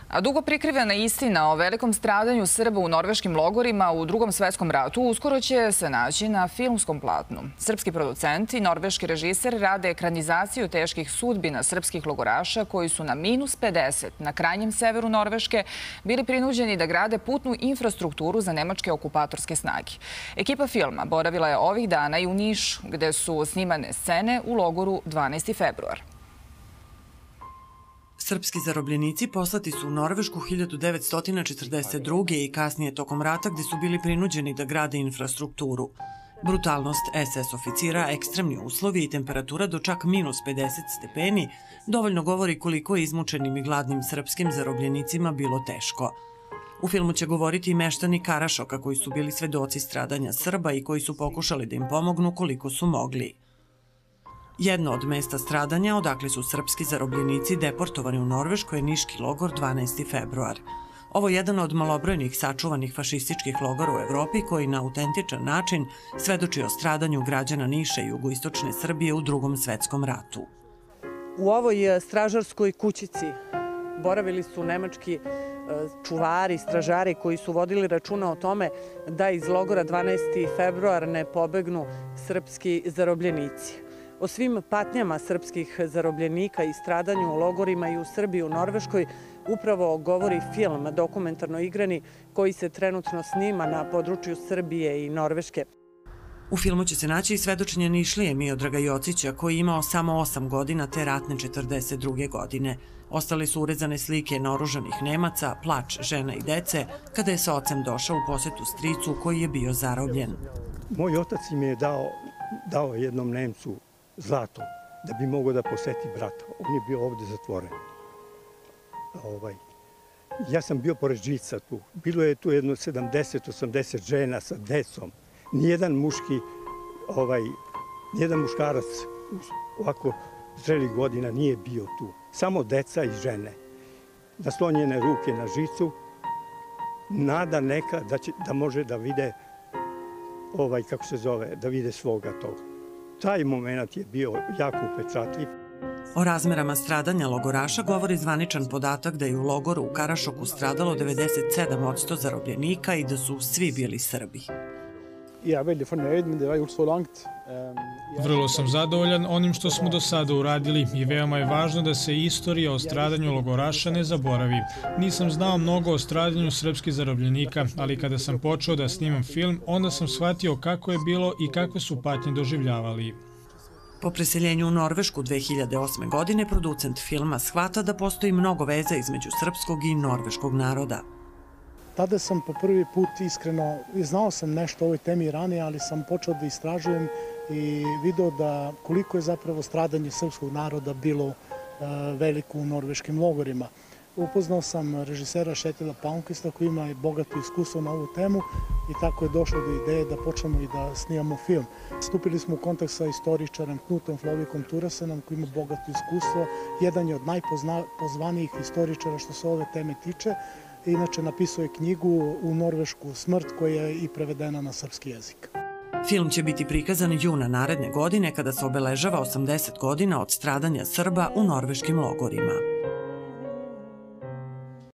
A dugo prikrivena istina o velikom stradanju Srba u norveškim logorima u Drugom svetskom ratu uskoro će se naći na filmskom platnu. Srpski producent i norveški režiser rade ekranizaciju teških sudbina srpskih logoraša koji su na -50 na krajnjem severu Norveške bili prinuđeni da grade putnu infrastrukturu za nemačke okupatorske snage. Ekipa filma boravila je ovih dana i u Nišu, gde su snimane scene u logoru 12. februar. Srpski zarobljenici poslati su u Norvešku 1942. i kasnije tokom rata gde su bili prinuđeni da grade infrastrukturu. Brutalnost SS oficira, ekstremni uslovi i temperatura do čak -50 stepeni dovoljno govori koliko je izmučenim i gladnim srpskim zarobljenicima bilo teško. U filmu će govoriti i meštani Karašoka koji su bili svedoci stradanja Srba i koji su pokušali da im pomognu koliko su mogli. Jedno od mesta stradanja odakle su srpski zarobljenici deportovani u Norvešku je niški logor 12. februar. Ovo je jedan od malobrojnih sačuvanih fašističkih logora u Evropi koji na autentičan način svedoči o stradanju građana Niša i jugoistočne Srbije u Drugom svetskom ratu. U ovoj stražarskoj kućici boravili su nemački čuvari, stražari koji su vodili računa o tome da iz logora 12. februar ne pobegnu srpski zarobljenici. O svim patnjama srpskih zarobljenika i stradanju u logorima i u Srbiji i u Norveškoj upravo govori film dokumentarno igrani koji se trenutno snima na području Srbije i Norveške. U filmu će se naći i svedočenje Nišlije Miodraga Jocića koji je imao samo 8 godina te ratne 42. godine. Ostale su urezane slike naoružanih Nemaca, plač žena i dece kada je sa ocem došao u posetu stricu koji je bio zarobljen. Moj otac im je dao jednom Nemcu zlato, da bi mogao da poseti brata. On je bio ovde zatvoren. Ja sam bio pored žica tu. Bilo je tu jedno 70-80 žena sa decom. Nijedan muškarac ovako zrelih godina nije bio tu. Samo deca i žene. Naslonjene ruke na žicu. Nada neka da može da vide da vide svoga toga. Taj moment je bio jako upečatljiv. O razmerama stradanja logoraša govori zvaničan podatak da je u logoru u Karašoku stradalo 97% zarobljenika i da su svi bili Srbi. Vrlo sam zadovoljan onim što smo do sada uradili i veoma je važno da se istorija o stradanju logoraša ne zaboravi. Nisam znao mnogo o stradanju srpskih zarobljenika, ali kada sam počeo da snimam film, onda sam shvatio kako je bilo i kakve su patnje doživljavali. Po preseljenju u Norvešku 2008. godine producent filma shvata da postoji mnogo veza između srpskog i norveškog naroda. Tada sam po prvi put iskreno, znao sam nešto o ovoj temi ranije, ali sam počeo da istražujem i video da koliko je zapravo stradanje srpskog naroda bilo veliko u norveškim logorima. Upoznao sam režisera Šetila Palmqvista koji ima bogato iskustvo na ovu temu i tako je došlo do ideje da počnemo i da snimamo film. Stupili smo u kontakt sa istoričarem Knutom Flovikom Turasenom koji ima bogato iskustvo. Jedan je od najpozvanijih istoričara što se ove teme tiče. Inače, napisao je knjigu U Norvešku smrt koja je i prevedena na srpski jezik. Film će biti prikazan juna naredne godine kada se obeležava 80 godina od stradanja Srba u norveškim logorima.